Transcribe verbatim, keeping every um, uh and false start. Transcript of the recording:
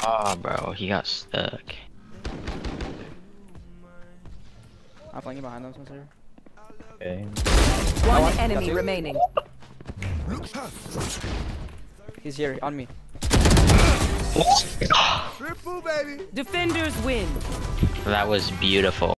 Oh, bro, he got stuck. I'm flanking behind them, Spencer. Okay. One one. enemy Got two. remaining. He's here, on me. Defenders win. That was beautiful.